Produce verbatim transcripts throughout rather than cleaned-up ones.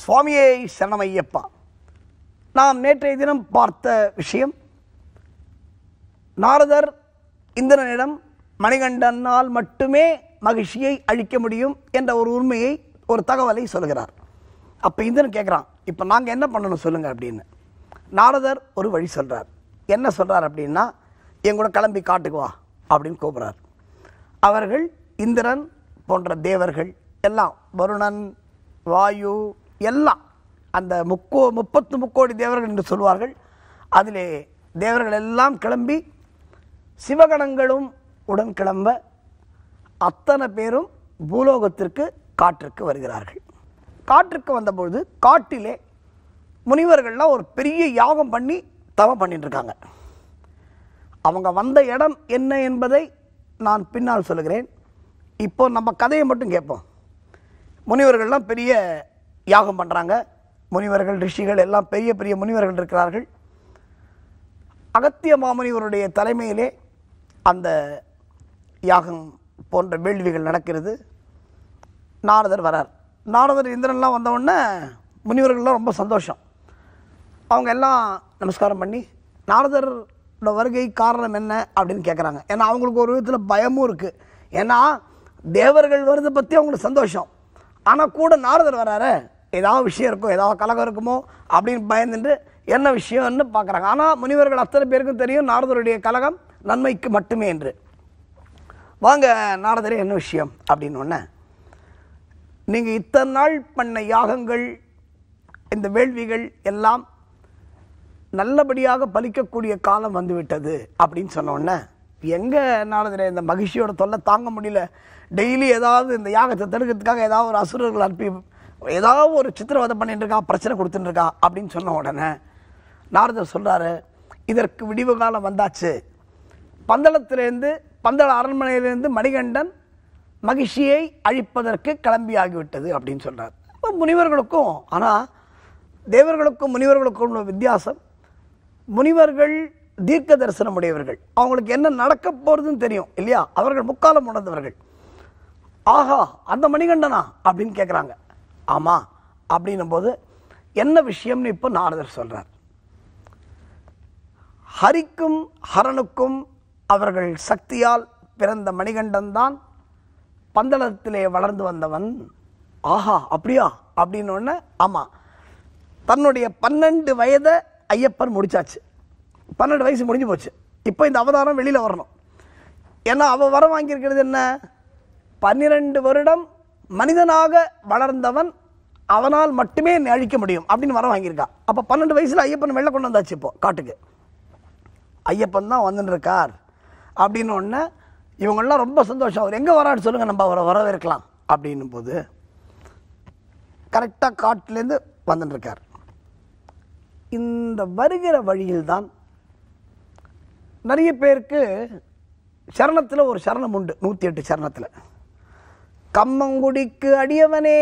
சுவாமியே சரணமையப்பா. நாம் நேற்றைய தினம் பார்த்த விஷயம், நாரதர் இந்திரனிடம் மணிகண்டனால் மட்டுமே மகிழ்ச்சியை அழிக்க முடியும் என்ற ஒரு உண்மையை, ஒரு தகவலை சொல்கிறார். அப்போ இந்திரன் கேட்குறான், இப்போ நாங்கள் என்ன பண்ணணும் சொல்லுங்கள் அப்படின்னு. நாரதர் ஒரு வழி சொல்கிறார். என்ன சொல்கிறார் அப்படின்னா, என் கூட கிளம்பி காட்டுக்கு வா அப்படின்னு கூப்பிட்றார். அவர்கள் இந்திரன் போன்ற தேவர்கள் எல்லாம், வருணன், வாயு எல்லாம், அந்த முக்கோ முப்பத்து முக்கோடி தேவர்கள் என்று சொல்வார்கள். அதிலே தேவர்கள் எல்லாம் கிளம்பி, சிவகணங்களும் உடன் கிளம்ப, அத்தனை பேரும் பூலோகத்திற்கு காற்றுக்கு வருகிறார்கள். காற்றுக்கு வந்தபொழுது காட்டிலே முனிவர்கள்லாம் ஒரு பெரிய யாகம் பண்ணி தவம் பண்ணிட்டு இருக்காங்க. அவங்க வந்த இடம் என்ன என்பதை நான் பின்னால் சொல்லுகிறேன். இப்போ நம்ம கதையை மட்டும் கேட்போம். முனிவர்கள்லாம் பெரிய யாகம் பண்ணுறாங்க. முனிவர்கள், ரிஷிகள் எல்லாம் பெரிய பெரிய முனிவர்கள் இருக்கிறார்கள். அகத்திய மாமுனிவருடைய தலைமையிலே அந்த யாகம் போன்ற வேள்விகள் நடக்கிறது. நாரதர் வரார். நாரதர் இந்திரன்லாம் வந்தவுடனே முனிவர்கள்லாம் ரொம்ப சந்தோஷம். அவங்க எல்லாம் நமஸ்காரம் பண்ணி, நாரதரோட வருகை காரணம் என்ன அப்படின்னு கேட்குறாங்க. ஏன்னா அவங்களுக்கு ஒரு விதத்தில் பயமும் இருக்குது. ஏன்னா தேவர்கள் வருதை பற்றி அவங்களுக்கு சந்தோஷம், ஆனால் கூட நாரதர் வராரு, ஏதாவது விஷயம் இருக்கும், ஏதாவது கலகம் இருக்குமோ அப்படின்னு பயந்துட்டு என்ன விஷயம்னு பார்க்குறாங்க. ஆனால் முனிவர்கள் அத்தனை பேருக்கும் தெரியும் நாரதருடைய கலகம் நன்மைக்கு மட்டுமே என்று. வாங்க நாரதரே, என்ன விஷயம் அப்படின்னு ஒன்று, நீங்கள் இத்தனை நாள் பண்ண யாகங்கள், இந்த வேள்விகள் எல்லாம் நல்லபடியாக பலிக்கக்கூடிய காலம் வந்துவிட்டது அப்படின்னு சொன்னோடனே, எங்கே நாரதரே, இந்த மகிழ்ச்சியோட தொல்லை தாங்க முடியல, டெய்லி ஏதாவது இந்த யாகத்தை தடுக்கிறதுக்காக ஏதாவது ஒரு அசுரர்கள் அனுப்பி ஏதாவது ஒரு சித்திரவதை பண்ணிட்டு இருக்கா, பிரச்சனை கொடுத்துட்டு இருக்கா அப்படின்னு சொன்ன உடனே நாரதர் சொல்கிறாரு, இதற்கு விடிவு காலம் வந்தாச்சு. பந்தளத்திலேருந்து, பந்தள அரண்மனையிலிருந்து மணிகண்டன் மகிழ்ச்சியை அழிப்பதற்கு கிளம்பி ஆகிவிட்டது அப்படின்னு சொல்கிறார். முனிவர்களுக்கும், ஆனால் தேவர்களுக்கும் முனிவர்களுக்கும் உள்ள வித்தியாசம், முனிவர்கள் தீர்க்க தரிசனம் உடையவர்கள், அவங்களுக்கு என்ன நடக்க போகிறதுன்னு தெரியும் இல்லையா, அவர்கள் முக்காலம் உணர்ந்தவர்கள். ஆஹா, அந்த மணிகண்டனா அப்படின்னு கேட்குறாங்க. ஆமாம் அப்படின்னும் போது என்ன விஷயம்னு இப்போ நாரதர் சொல்கிறார். ஹரிக்கும் ஹரனுக்கும் அவர்கள் சக்தியால் பிறந்த மணிகண்டன் தான் பந்தளத்திலே வளர்ந்து வந்தவன். ஆஹா, அப்படியா அப்படின்னு ஒன்று. ஆமாம், தன்னுடைய பன்னெண்டு வயதை ஐயப்பன் முடிச்சாச்சு. பன்னெண்டு வயசு முடிஞ்சு போச்சு. இப்போ இந்த அவதாரம் வெளியில் வரணும். ஏன்னா அவள் வர வாங்கியிருக்கிறது என்ன, பன்னிரெண்டு வருடம் மனிதனாக வளர்ந்தவன், அவனால் மட்டுமே என்னை அழிக்க முடியும் அப்படின்னு வர வாங்கியிருக்கா. அப்போ பன்னெண்டு வயசில் ஐயப்பன் வெளில கொண்டு வந்தாச்சு. இப்போ காட்டுக்கு ஐயப்பன் தான் வந்துட்டு இருக்கார் அப்படின்னு ஒன்று. இவங்கெல்லாம் ரொம்ப சந்தோஷம். அவர் எங்கே வரான்னு சொல்லுங்கள், நம்ம அவரை வரவேற்கலாம் அப்படின்னும் போது கரெக்டாக காட்டிலேருந்து வந்துட்டுருக்கார். இந்த வருகிற வழியில்தான் நிறைய பேருக்கு சரணத்தில் ஒரு சரணம் உண்டு, நூற்றி எட்டு சரணத்தில். கம்மங்குடிக்கு அடியவனே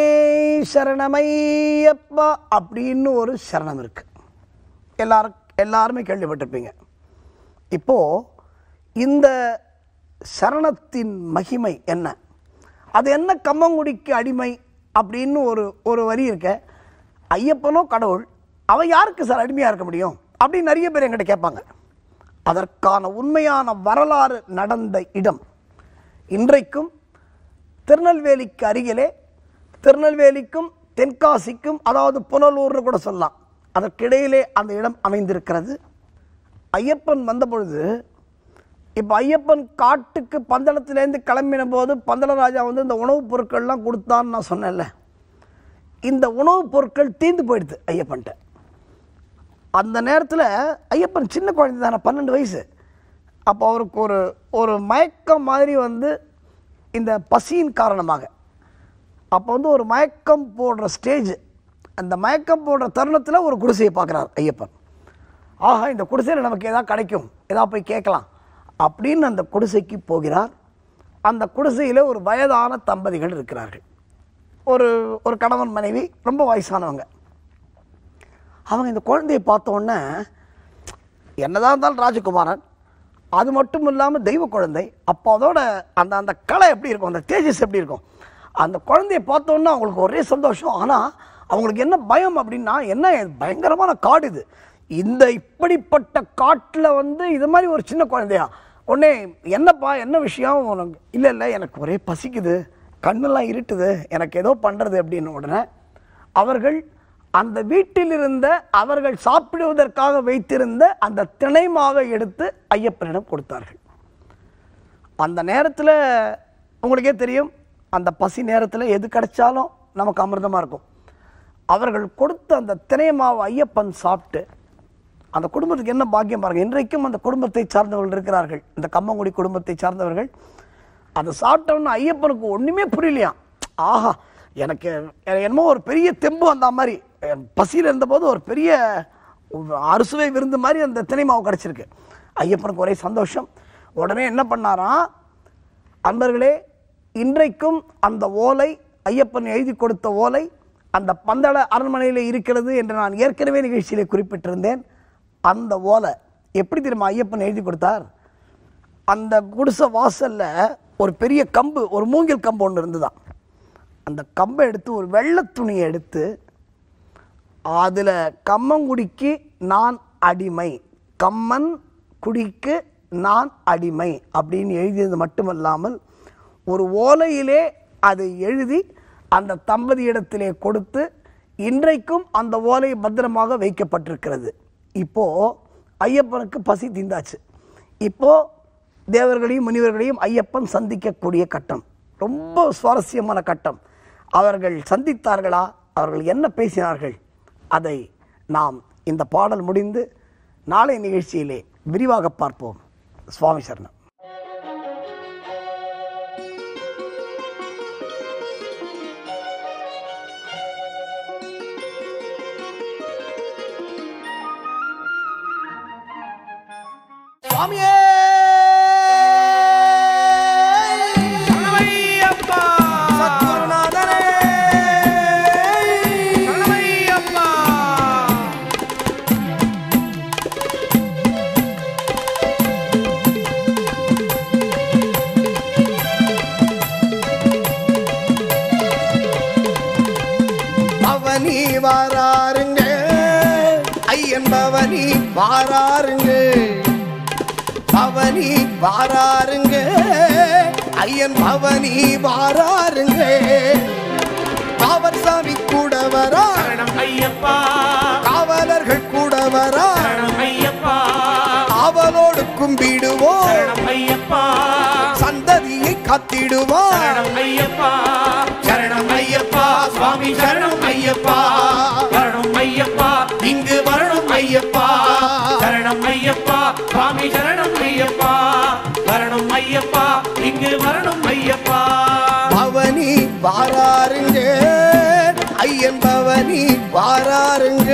சரணமையப்பா அப்படின்னு ஒரு சரணம் இருக்கு. எல்லாரும் எல்லாருமே கேள்விப்பட்டிருப்பீங்க. இப்போ இந்த சரணத்தின் மகிமை என்ன, அது என்ன, கம்மங்குடிக்கு அடிமை அப்படின்னு ஒரு ஒரு வரி இருக்க. ஐயப்பனோ கடவுள், அவன் யாருக்கு சார் அடிமையாக இருக்க முடியும் அப்படின்னு நிறைய பேர் என்கிட்ட கேட்பாங்க. அதற்கான உண்மையான வரலாறு நடந்த இடம் இன்றைக்கும் திருநெல்வேலிக்கு அருகிலே, திருநெல்வேலிக்கும் தென்காசிக்கும், அதாவது புனலூர்னு கூட சொல்லலாம், அதற்கிடையிலே அந்த இடம் அமைந்திருக்கிறது. ஐயப்பன் வந்த பொழுது, இப்போ ஐயப்பன் காட்டுக்கு பந்தளத்திலேருந்து கிளம்பின போது பந்தளராஜா வந்து இந்த உணவுப் பொருட்கள்லாம் கொடுத்தான்னு நான் சொன்னேன்ல, இந்த உணவுப் பொருட்கள் தீர்ந்து போயிடுது ஐயப்பன்ட்ட. அந்த நேரத்தில் ஐயப்பன் சின்ன குழந்தை தானே, பன்னெண்டு வயசு. அப்போ அவருக்கு ஒரு ஒரு மயக்கம் மாதிரி வந்து இந்த பசியின் காரணமாக, அப்போ வந்து ஒரு மயக்கம் போடுற ஸ்டேஜ், அந்த மயக்கம் போடுற தருணத்தில் ஒரு குடிசையை பார்க்குறார் ஐயப்பன். ஆஹா, இந்த குடிசையில் நமக்கு எதாவது கிடைக்கும், எதாவது போய் கேட்கலாம் அப்படின்னு அந்த குடிசைக்கு போகிறார். அந்த குடிசையில் ஒரு வயதான தம்பதிகள் இருக்கிறார்கள். ஒரு ஒரு கணவன் மனைவி, ரொம்ப வயசானவங்க. அவங்க இந்த குழந்தையை பார்த்த உடனே, என்னதான் இருந்தாலும் ராஜகுமாரன், அது மட்டும் இல்லாமல் தெய்வ குழந்தை, அப்போ அதோட அந்த அந்த கலை எப்படி இருக்கும், அந்த தேஜஸ் எப்படி இருக்கும், அந்த குழந்தையை பார்த்தோன்னா அவங்களுக்கு ஒரே சந்தோஷம். ஆனால் அவங்களுக்கு என்ன பயம் அப்படின்னா, என்ன பயங்கரமான காடு இது, இந்த இப்படிப்பட்ட காட்டில் வந்து இது மாதிரி ஒரு சின்ன குழந்தையா, உடனே என்னப்பா என்ன விஷயம் உனக்கு, இல்லை இல்லை எனக்கு ஒரே பசிக்குது, கண்ணெல்லாம் இருட்டுது, எனக்கு ஏதோ பண்ணுறது அப்படின்னு உடனே அவர்கள் அந்த வீட்டில் இருந்த அவர்கள் சாப்பிடுவதற்காக வைத்திருந்த அந்த திணை மாவை எடுத்து ஐயப்பனிடம் கொடுத்தார்கள். அந்த நேரத்தில் உங்களுக்கே தெரியும், அந்த பசி நேரத்தில் எது கிடைச்சாலும் நமக்கு அமிர்தமாக இருக்கும். அவர்கள் கொடுத்த அந்த திணை மாவை ஐயப்பன் சாப்பிட்டு அந்த குடும்பத்துக்கு என்ன பாக்கியம் பாருங்கள். இன்றைக்கும் அந்த குடும்பத்தை சார்ந்தவர்கள் இருக்கிறார்கள், இந்த கம்மங்குடி குடும்பத்தை சார்ந்தவர்கள். அதை சாப்பிட்டோன்னு ஐயப்பனுக்கு ஒன்றுமே புரியலையாம். ஆஹா, எனக்கு என்னமோ ஒரு பெரிய தெம்பு அந்த மாதிரி பசியில் இருந்தபோது ஒரு பெரிய அறுசுவை விருந்து மாதிரி அந்த திணை மாவு கிடச்சிருக்கு. ஐயப்பனுக்கு ஒரே சந்தோஷம். உடனே என்ன பண்ணாராம், அன்பர்களே, இன்றைக்கும் அந்த ஓலை, ஐயப்பன் எழுதி கொடுத்த ஓலை அந்த பந்தள அரண்மனையில் இருக்கிறது என்று நான் ஏற்கனவே நிகழ்ச்சியிலே குறிப்பிட்டிருந்தேன். அந்த ஓலை எப்படி தெரியுமா ஐயப்பன் எழுதி கொடுத்தார்? அந்த குடிசை வாசல்ல ஒரு பெரிய கம்பு, ஒரு மூங்கில் கம்பு ஒன்று இருந்துதான். அந்த கம்பை எடுத்து ஒரு வெள்ளை துணியை எடுத்து அதில் கம்மங்குடிக்கு நான் அடிமை, கம்மன் குடிக்கு நான் அடிமை அப்படின்னு எழுதியது மட்டுமல்லாமல் ஒரு ஓலையிலே அதை எழுதி அந்த தம்பதியிடத்திலே கொடுத்து இன்றைக்கும் அந்த ஓலை பத்திரமாக வைக்கப்பட்டிருக்கிறது. இப்போது ஐயப்பனுக்கு பசி தீந்தாச்சு. இப்போது தேவர்களையும் முனிவர்களையும் ஐயப்பன் சந்திக்கக்கூடிய கட்டம், ரொம்ப சுவாரஸ்யமான கட்டம். அவர்கள் சந்தித்தார்களா, அவர்கள் என்ன பேசினார்கள், அதை நாம் இந்த பாடல் முடிந்து நாளை நிகழ்ச்சியிலே விரிவாக பார்ப்போம். சுவாமி சரணம். சுவாமியே வாராருங்க ஐயன் பவனி வாராருங்க, பவனி வாராருங்க ஐயன் பவனி வாராருங்க. காவல் சாமி கூட வரா ஐயப்பா, காவலர்கள் கூட வரா ஐயப்பா, காவலோடு கும்பிடுவோம் ஐயப்பா, சந்ததியை காத்திடுவோம் ஐயப்பா. சரணம் ஐயப்பா, சுவாமி சரணம் ஐயப்பா, வரணும் ஐயப்பா, இங்கு வரணும் ஐயப்பா. சரணம் ஐயப்பா, சுவாமி சரணம் ஐயப்பா, வரணும் ஐயப்பா, இங்கு வரணும் ஐயப்பா. பவனி வாராருங்க ஐயன் பவனி வாராருங்க,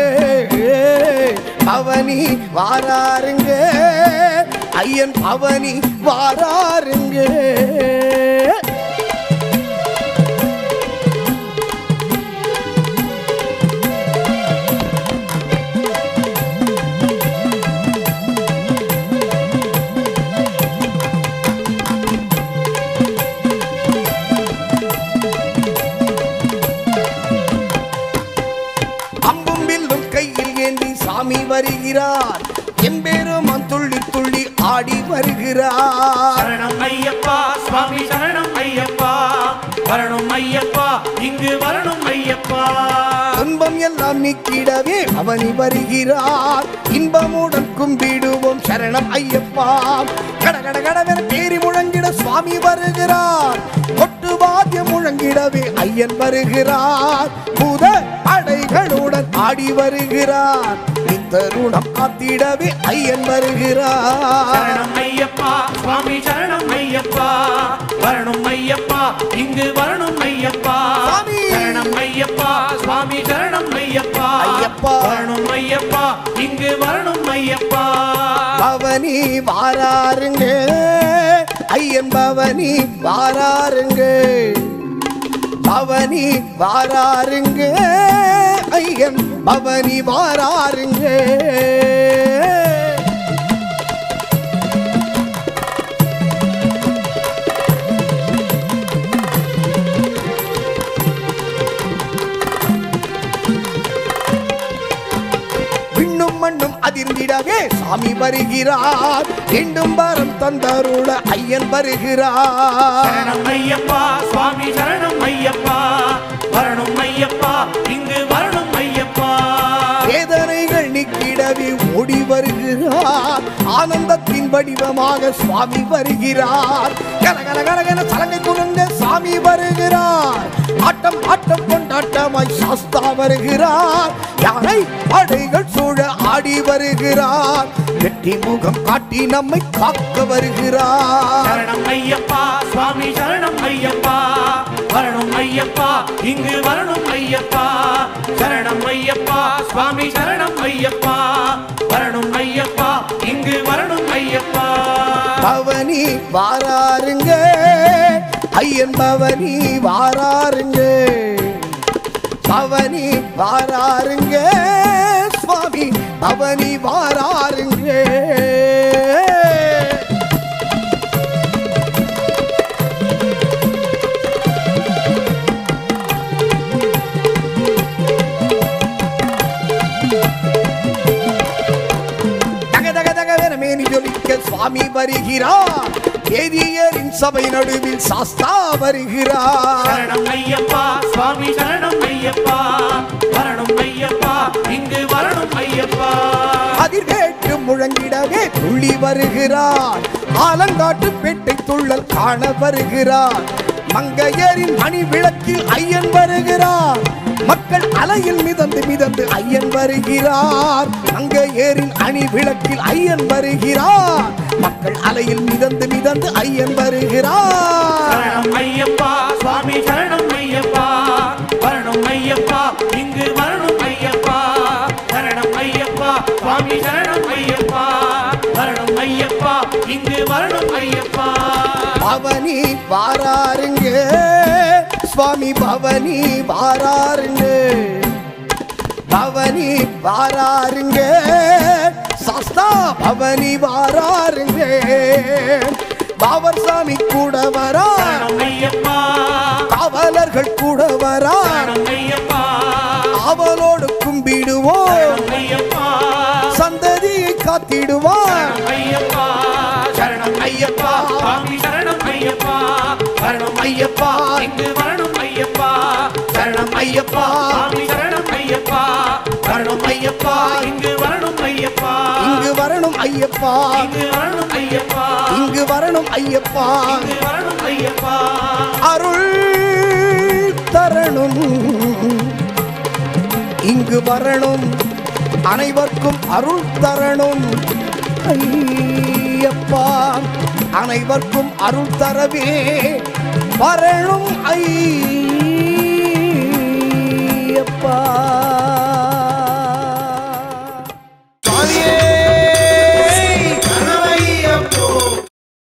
பவனி வாராருங்க ஐயன் பவனி வாராருங்க. சாமி வருகிறார், எம்பெருமான் துள்ளி துள்ளி ஆடி வருகிறார். சரணம் ஐயப்பா, சுவாமி சரணம் ஐயப்பா, வரணும் ஐயப்பா, இங்கு வரணும் ஐயப்பா. துன்பம் எல்லாம் நீக்கிடவே அவனி வருகிறார், இன்பமுடன் கும்பிடுவோம் சரணம் ஐயப்பா. கட கட கடவென பேரி முழங்கிட சுவாமி வருகிறார், கொட்டு வாத்தியம் முழங்கிடவே ஐயன் வருகிறார். பூத படைகளுடன் ஆடி வருகிறார், தருணம் காத்திடவே ஐயன் வருகிறார். சரணம் ஐயப்பா, சுவாமி சரணம் ஐயப்பா, வரணும் ஐயப்பா, இங்கு வரணும் ஐயப்பா. சரணம் ஐயப்பா, சுவாமி சரணம் ஐயப்பா, ஐயப்பா, வரணும் ஐயப்பா, இங்கு வரணும் ஐயப்பா. பவனி வாராருங்க ஐயன் பவனி வாராருங்க, பவனி வாராருங்க ஐயன் பவனி வாராருங்க. அதிர்ந்திடவே சாமி வருகிறார். மீண்டும் வரம் தந்தருள ஐயன் வருகிறார். சரணம் ஐயப்பா சுவாமி சரணம் ஐயப்பா வரணும் ஐயப்பா இங்கு வரணும் ஐயப்பா. வேதனைகள் நீக்கிடவே ஓடி வருகிறார். ஆனந்தத்தின் வடிவமாக சுவாமி வருகிறார். கரகர கரகர சலங்கை குறுங்க சாமி வருகிறார். ஆட்டம் ஆட்டம் கொண்டாட்டமாய் சாஸ்தா வருகிறார். யானை படைகள் சூழ ஆடி வருகிறார். வெற்றி முகம் காட்டி நம்மை காக்க வருகிறார். சரணம் ஐயப்பா சுவாமி சரணம் ஐயப்பா வரணும் ஐயப்பா இங்கு வரணும் ஐயப்பா. சரணம் ஐயப்பா சுவாமி சரணம் ஐயப்பா வரணும் ஐயப்பா இங்கு வரணும் ஐயப்பா. பவனி வாராருங்க ஐயன் பவனி வாராருங்க. பவனி வாராருங்க சுவாமி பவனி வாராருங்க. சுவாமி வருகிறார். வேதியரின் சபை நடுவில் சாஸ்தா வருகிறார். சரணம் ஐயப்பா சுவாமி சரணம் ஐயப்பா வரணும் ஐயப்பா இங்கு வரணும் ஐயப்பா. அதிர்வேற்று முழங்கிடவே துள்ளி வருகிறார். ஆலங்காட்டு பேட்டை துள்ளல் காண வருகிறார். மங்கையரின் மணி விளக்கில் ஐயன் வருகிறார். மக்கள் அலையில் மிதந்து மிதந்து ஐயன் வருகிறார். மங்கையரின் அணி விளக்கில் ஐயன் வருகிறார். மக்கள் அலையில் மிதந்து மிதந்து ஐயன் வருகிறார். சரணம் ஐயப்பா சுவாமி சரணம் ஐயப்பா வரணும் ஐயப்பா இங்கு வரணும் ஐயப்பா. சரணம் ஐயப்பா சுவாமி சரணம் ஐயப்பா வரணும் ஐயப்பா இங்கு வரணும் ஐயப்பா. பவனி வாராருங்க சுவாமி பவனி வாராருங்க. பவனி வாராருங்க சாஸ்தா பவனி வாராருங்க. பாவர் சாமி கூட வரா. சரணம் ஐயப்பா காவலர்கள் கூட வரா. சரணம் ஐயப்பா அவளோடு கும்பிடுவோம். சரணம் ஐயப்பா சந்ததியை காத்திடுவார். சரணம் ஐயப்பா சரணம் ஐயப்பா சுவாமி சரணம் ஐயப்பா வரணும் ஐயப்பா இங்கு வரணும் ஐயப்பா. சரணம் ஐயப்பா சுவாமி சரணம் ஐயப்பா வரணும் ஐயப்பா இங்கு வரணும் ஐயப்பா. இங்கு வரணும் ஐயப்பா. இங்கு வரணும் ஐயப்பா இங்கு வரணும் ஐயப்பா. இங்கு வரணும் ஐயப்பா. அருள் தரணும் இங்கு வரணும். அனைவருக்கும் அருள் தரணும் ஐயப்பா. அனைவருக்கும் அருள் தரவே வரணும் ஐயப்பா.